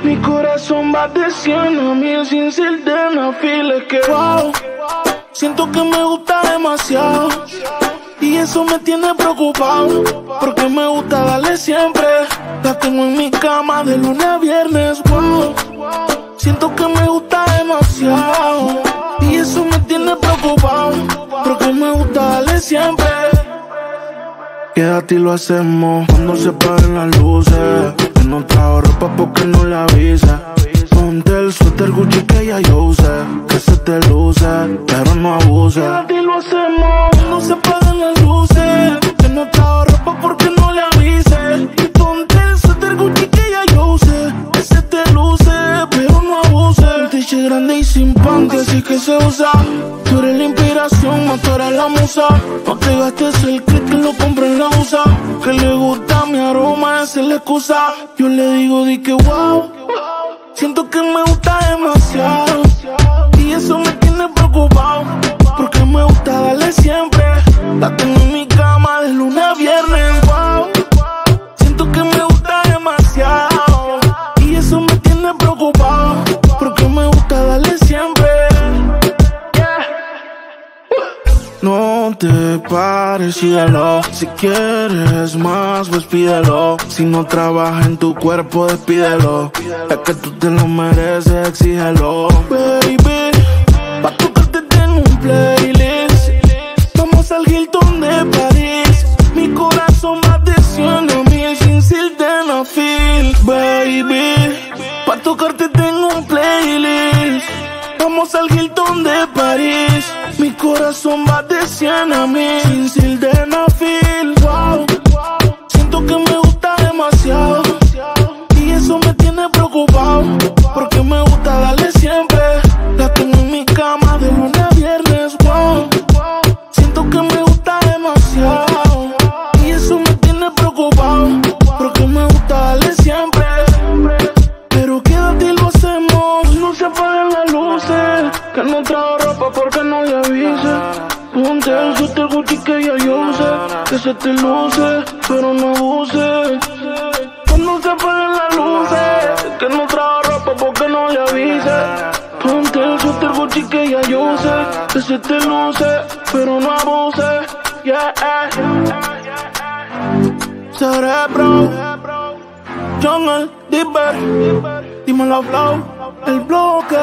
Mi corazón va de 100 a 1000 sin sildenafil. Es que wow, siento que me gusta demasiado y eso me tiene preocupado, porque me gusta darle siempre. La tengo en mi cama de lunes a viernes. Wow, siento que me gusta demasiado y eso me tiene preocupado, porque me gusta darle siempre. Quédate y lo hacemos cuando se apaguen las luces. Que no trajo ropa porque no le avisa. Ponte el suéter Gucci que ya yo usé, que se te luce, pero no abuse. Quédate y lo hacemos cuando se apaguen las luces. Que no trajo ropa porque no le avise. Y ponte el suéter Gucci que ya yo usé, que se te luce, pero no abuse. Un t-shirt grande y sin panty, así que se usa. Tú eres la inspiración, más tú eres la musa. No te gastes el kit que lo compré en la USA. Que le gusta mi aroma, esa es la excusa. Yo le digo, di que wow, siento que me gusta demasiado y eso me tiene preocupado, porque me gusta darle siempre. La tengo en mi cama de lunes a viernes. Wow, siento que me gusta demasiado y eso me tiene preocupado, porque me gusta darle siempre. No te pares, síguelo. Si quieres más, pues pídelo. Si no trabaja en tu cuerpo, despídelo. Es que tú te lo mereces, exígelo. Baby, pa' tocarte tengo un playlist. Vamos al Hilton de París. Mi corazón va de 100 a 1000 sin sildenafil. Baby, pa' tocarte tengo un playlist. Vamos al Hilton de París. Mi corazón va de 100 a 1000 sin sildenafil. Wow, siento que me gusta demasiado y eso me tiene preocupado, porque me gusta darle siempre. La tengo en mi cama de lunes a viernes. Wow, siento que me gusta demasiado y eso me tiene preocupado, porque me gusta darle siempre. Pero quédate y lo hacemos, no se apaguen las luces. Que no trajo ropa porque no le avise. Ponte el suéter Gucci que ya yo usé, que se te luce, pero no abuse. Cuando se apaguen las luces, que no trajo ropa porque no le avise. Ponte el suéter Gucci que ya yo usé, que se te luce, pero no abuse. Yeah, Cerebro, Jungle, Dipper, dímelo flow, el bloque.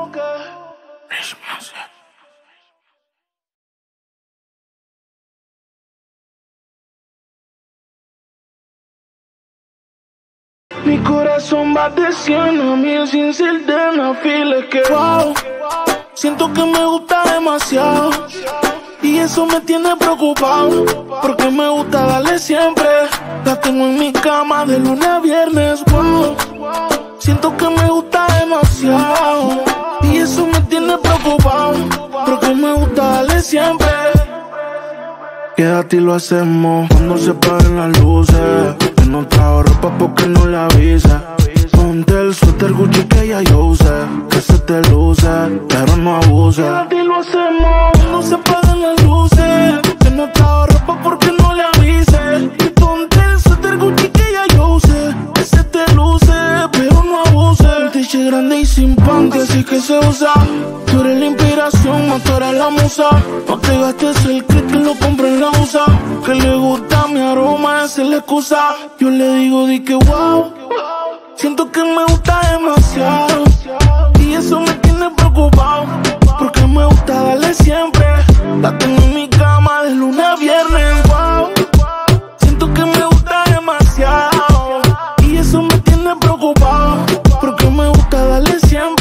Mi corazón va de 100 a 1000 sin sildenafil. Es que wow, siento que me gusta demasiado y eso me tiene preocupado, porque me gusta darle siempre. La tengo en mi cama de lunes a viernes. Wow, siento que me gusta demasiado y eso me tiene preocupado, porque me gusta darle siempre. Quédate y lo hacemos cuando se apaguen las luces. Que no trajo ropa porque no le avisa. Ponte el suéter Gucci que ya yo usé, que se te luce, pero no abuse. Quédate y lo hacemos cuando se apaguen las luces. Que no trajo ropa porque no le avise. Y ponte el suéter Gucci que ya yo usé, que se te luce, pero no abuse. Un t-shirt grande y sin panty, así que se usa. Tú eres la inspiración, más tú eres la musa. No te gastes el kit que lo compré en la USA. Que le gusta mi aroma, esa es la excusa. Yo le digo, di que wow, siento que me gusta demasiado y eso me tiene preocupado, porque me gusta darle siempre. La tengo en mi cama de lunes a viernes. Wow, siento que me gusta demasiado y eso me tiene preocupado, porque me gusta darle siempre.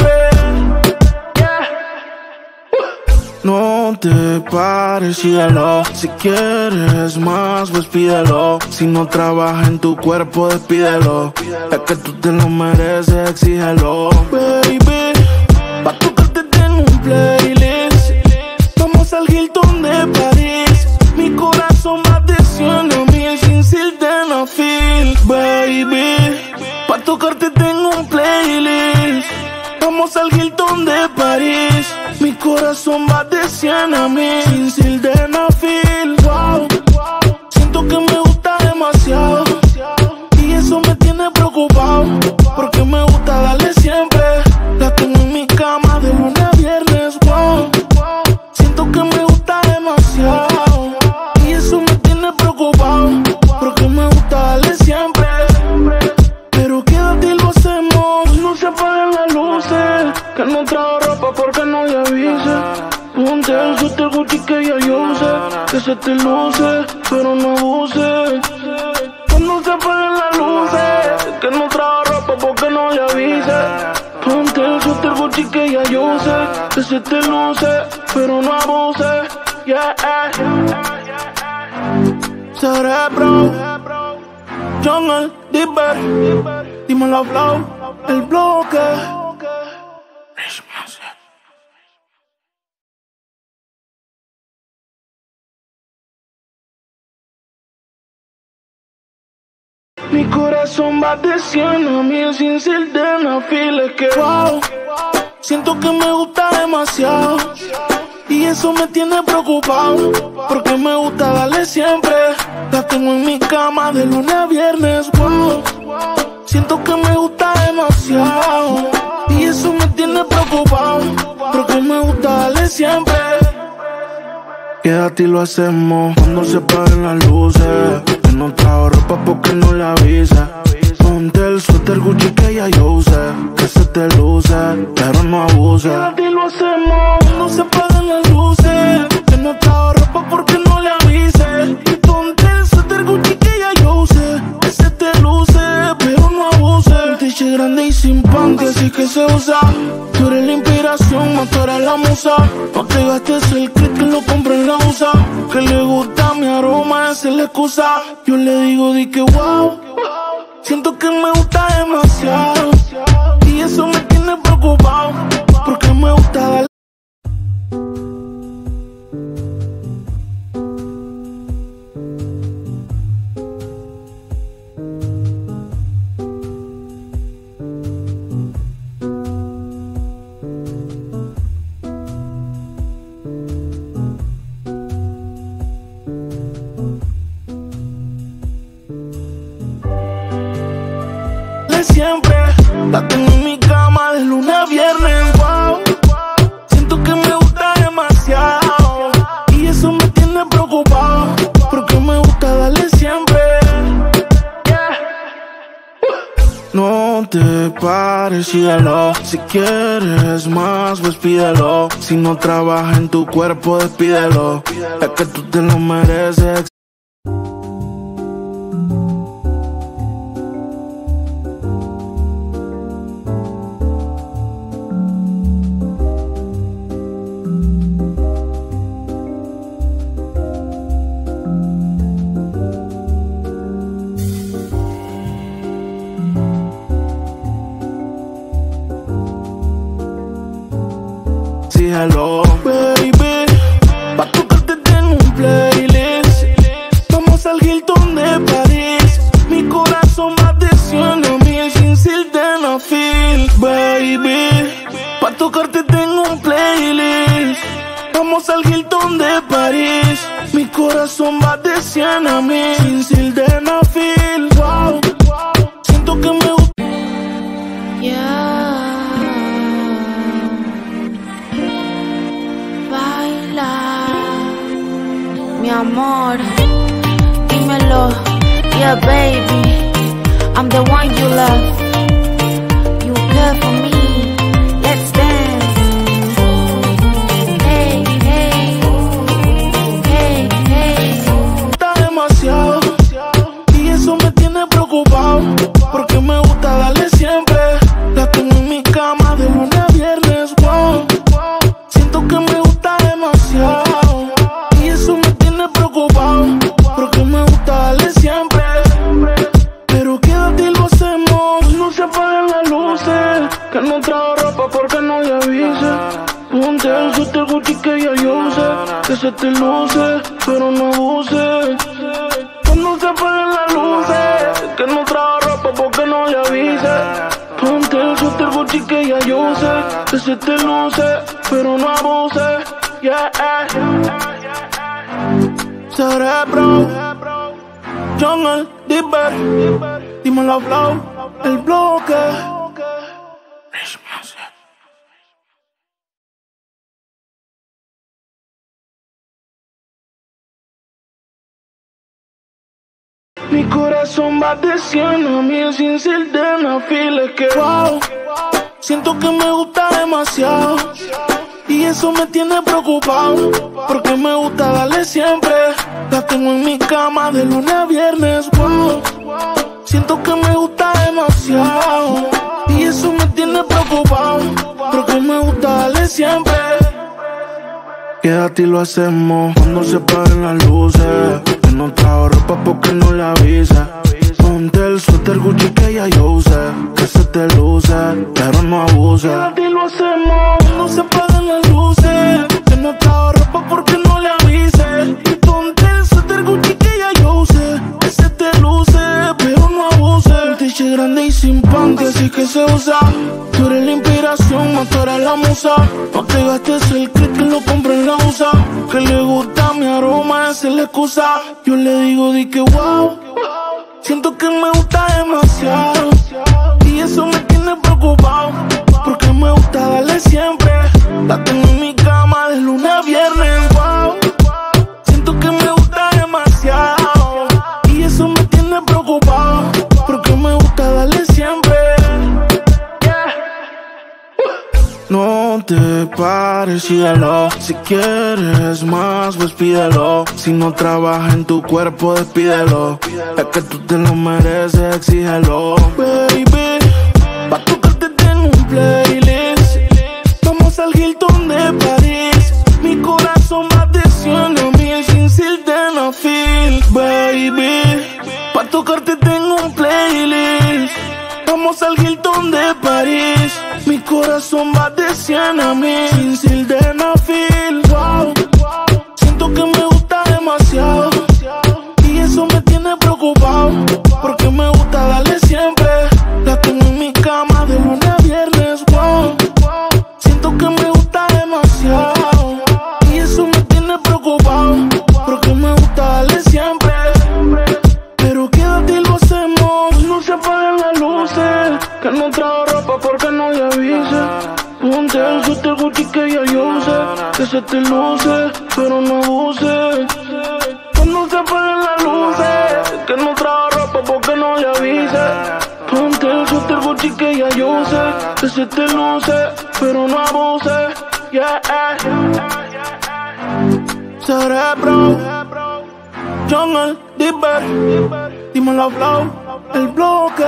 No te pares, síguelo. Si quieres más, pues pídelo. Si no trabaja en tu cuerpo, despídelo. Es que tú te lo mereces, exígelo. Baby, pa' tocarte tengo un playlist. Vamos al Hilton de París. Mi corazón va de 100 a 1000 sin sildenafil. Baby, pa' tocarte tengo un playlist. Vamos al Hilton de París. Mi corazón va de 100 a 1000 sin sildenafil. Wow, siento que me gusta demasiado y eso me tiene preocupado, porque me gusta darle se apaguen las luces, que no trajo ropa porque no le avise. Ponte el suéter Gucci que ya yo sé, que se te luce, pero no abuse. Cuando se apaguen las luces, que no trajo ropa porque no le avise. Ponte el suéter Gucci que ya yo sé, que se te luce, pero no abuse. Yeah, Cerebro, Jungle, Dipper, dímelo flow, el bloque. Mi corazón va de 100 a 1000 sin sildenafil. Que wow, siento que me gusta demasiado y eso me tiene preocupado, porque me gusta darle siempre. La tengo en mi cama de lunes a viernes. Wow, siento que me gusta demasiado y eso me tiene preocupado, porque me gusta darle siempre. Quédate y lo hacemos cuando se apaguen las luces, que no trajo ropa porque no le avisa. Ponte el suéter Gucci que ya yo usé, que se te luce, pero no abuse. Quédate y lo hacemos cuando se apaguen las luces, que no trajo ropa porque no le avise. Ponte el suéter Gucci que ya yo usé, que se te luce, pero no abuse. Un t-shirt grande y sin panty, así que se usa. Tú eres la inspiración, más tú eres la musa. No te gastes el clip que lo compré en la USA. Que le gusta mi aroma, esa es la excusa. Yo le digo, di que wow, siento que me gusta demasiado y eso me tiene preocupado, porque me gusta darle. Siempre la tengo en mi cama de lunes a viernes. Wow, siento que me gusta demasiado y eso me tiene preocupado, porque me gusta darle siempre. No te pares, síguelo. Si quieres más, pues pídelo. Si no trabaja en tu cuerpo, despídelo. Es que tú te lo mereces. Hello, baby, pa' tocarte tengo un playlist. Vamos al Hilton de París. Mi corazón va de 100 a 1000 sin sildenafil. Baby, pa' tocarte tengo un playlist. Vamos al Hilton de París. Mi corazón va de 100 a 1000 sin sildenafil. Wow, siento que me gusta. Mi amor, dímelo, yeah baby, I'm the one you love. You care for me, let's dance. Hey, hey, hey, hey. Está demasiado y eso me tiene preocupado, porque me gusta darle siempre. La tengo en mi cama de lunes a viernes. Wow, siento que me gusta demasiado y eso me tiene preocupado, porque me gusta darle siempre. Pero quédate y lo hacemos. No se apaguen las luces, que no trajo ropa porque no le avise. Ponte el suéter Gucci que ya yo usé, que se te luce, pero no abuse. Cuando se apaguen las luces, que no trajo ropa porque no le avise. Ponte el suéter Gucci que ya yo usé, que se te luce, pero no abuse. Yeah, Cerebro, Jungle, Dipper, dímelo flow, el bloque. Mi corazón va de 100 a 1000 sin sildenafil. Que wow, Siento que me gusta demasiado y eso me tiene preocupado, porque me gusta darle siempre. La tengo en mi cama de lunes a viernes, wow. Siento que me gusta demasiado y eso me tiene preocupado, porque me gusta darle siempre. Quédate y lo hacemos cuando se apaguen las luces. Que no trajo ropa porque no le avisa. Ponte el suéter Gucci que ya yo usé, que se te luce, pero no abuse. Quédate y lo hacemos cuando se apaguen las luces. Que no trajo ropa porque no le avise. Y ponte el suéter Gucci que ya yo usé, que se te luce, pero no abuse. Un t-shirt grande y sin panty, así que se usa. Tú eres la inspiración, más tú eres la musa. No te gastes el clip que lo compré en la USA. Que le gusta mi aroma, esa es la excusa. Yo le digo, di que wow. Siento que me gusta demasiado y eso me tiene preocupado, porque me gusta darle siempre. La tengo en mi cama de lunes a viernes, wow. Siento que me gusta demasiado y eso me tiene preocupado, porque me gusta darle siempre. No te pares, síguelo. Si quieres más, pues pídelo. Si no trabaja en tu cuerpo, despídelo. Es que tú te lo mereces, exígelo. Baby, pa' tocarte tengo un playlist. Vamos al Hilton de París. Mi corazón va de 100 a 1000 sin sildenafil. Baby, pa' tocarte tengo un playlist. Vamos al Hilton de París. Mi corazón va de 100 a 1000 sin sildenafil, wow. Siento que me gusta demasiado y eso me tiene preocupado, porque me gusta darle siempre. La tengo en mi cama de lunes a viernes, wow. Siento que me gusta demasiado y eso me tiene preocupado, porque me gusta darle siempre. Pero quédate y lo hacemos, no se apaguen las luces. Que no trajo ropa porque no le avise. Ponte el suéter Gucci que ya yo usé, que se te luce, pero no abuse. Cuando se apaguen las luces, que no trajo ropa porque no le avise. Ponte el suéter Gucci que ya yo usé, que se te luce, pero no abuse. Yeah. Cerebro, Jungle, Dipper, dímelo flow, el bloque.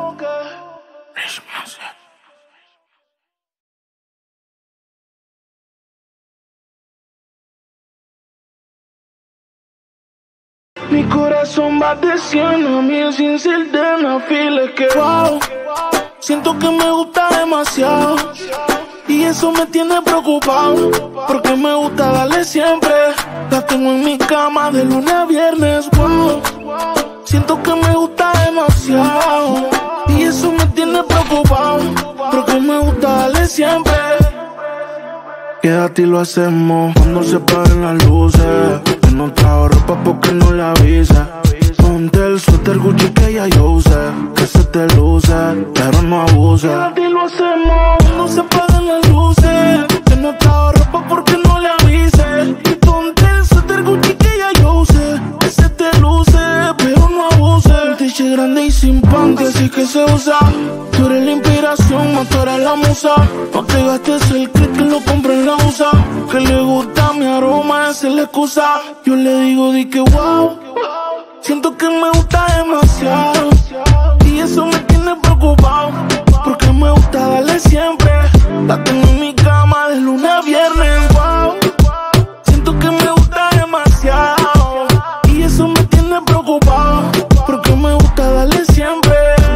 Mi corazón va de 100 a 1000 sin sildenafil, es que wow. Siento que me gusta demasiado y eso me tiene preocupado, porque me gusta darle siempre. La tengo en mi cama de lunes a viernes, wow. Siento que me gusta demasiado y eso me tiene preocupado, porque me gusta darle siempre. Quédate y lo hacemos cuando se apaguen las luces. Que no trajo ropa porque no le avisa. Ponte el suéter Gucci que ya yo usé, que se te luce, pero no abuse. Quédate y lo hacemos cuando se apaguen las luces. Que no trajo ropa porque no le avise. Y ponte el suéter Gucci que ya yo usé, que se te luce, pero no abuse. Un t-shirt grande y sin panty, así que se usa. Tú eres la inspiración, más tú eres la musa. No te gastes el clip que lo compré en la USA. Que le gusta mi aroma, esa es la excusa. Yo le digo, di que wow. Siento que me gusta demasiado y eso me tiene preocupado, porque me gusta darle siempre. La tengo en mi cama de lunes a viernes, wow. Siento que me gusta demasiado y eso me tiene preocupado, porque me gusta darle siempre.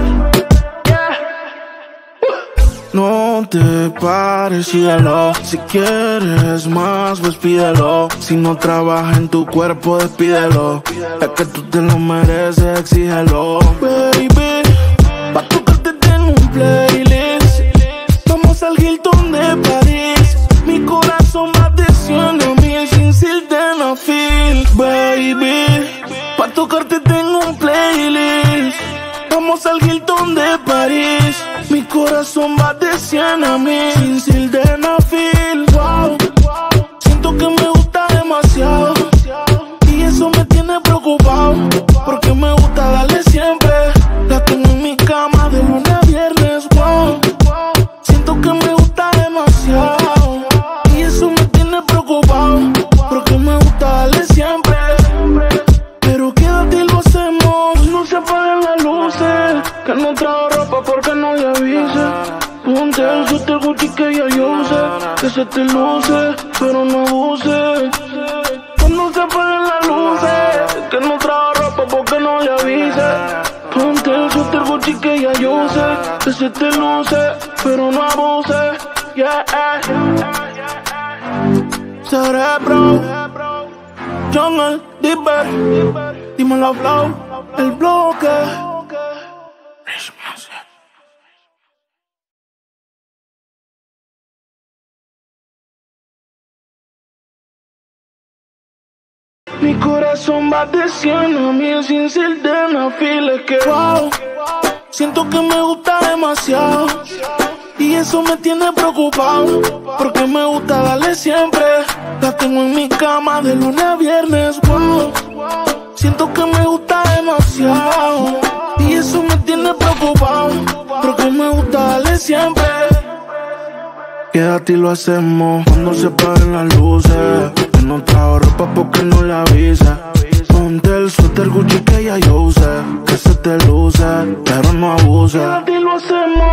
No te pares, síguelo. Si quieres más, pues pídelo. Si no trabaja en tu cuerpo, despídelo. Es que tú te lo mereces, exígelo. Baby, pa' tocarte tengo un playlist. Vamos al Hilton de París. Mi corazón va de 100 a 1000 sin sildenafil. Baby, pa' tocarte tengo un playlist. Vamos al Hilton de París. Mi corazón va de 100 a 1000 sin sildenafil, wow. Siento que me gusta demasiado y eso me tiene preocupado, porque me gusta darle siempre. La tengo en mi cama de lunes a viernes, wow. Siento Ponte el suéter Gucci que ya yo sé, que se te luce, pero no abuse. Cuando se apaguen las luces, que no trajo ropa porque no le avise. Ponte el suéter Gucci que ya yo sé, que se te luce, pero no abuse. Yeah. Cerebro, Jungle, Dipper, dímelo flow, el bloque. Mi corazón va de 100 a 1000 sin ser de una fila que wow. Siento que me gusta demasiado y eso me tiene preocupado, porque me gusta darle siempre. La tengo en mi cama de lunes a viernes, wow. Siento que me gusta demasiado y eso me tiene preocupado, porque me gusta darle siempre. Quédate y lo hacemos cuando se apaguen las luces. Que no trajo ropa porque no le avisa. Ponte el suéter Gucci que ya yo usé, que se te luce, pero no abuse. Quédate y lo hacemos